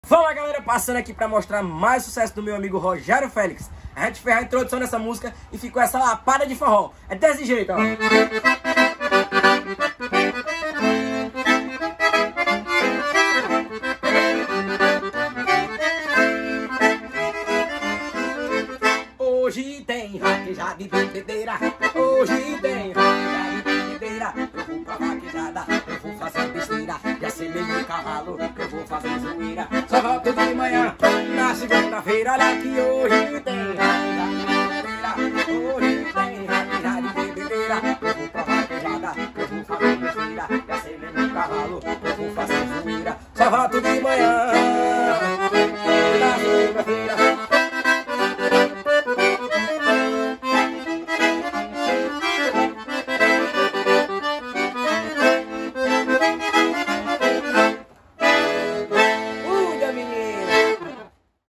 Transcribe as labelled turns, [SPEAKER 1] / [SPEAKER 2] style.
[SPEAKER 1] Fala galera, passando aqui pra mostrar mais sucesso do meu amigo Rogério Félix. A gente fez a introdução dessa música e ficou essa lapada de forró. É desse jeito, ó. Hoje tem vaquejada e bebedeira. Hoje tem vaquejada e bebedeira. Eu vou pra vaquejada, eu vou fazer besteira. Já selei o cavalo, eu vou fazer zoeira. Só volto de manhã, na segunda-feira. Olha que hoje tem vaquejada e bebedeira. Hoje tem vaquejada e bebedeira. Eu vou pra vaquejada, eu vou fazer besteira. Já selei o cavalo, eu vou fazer zoeira. Só volto de manhã.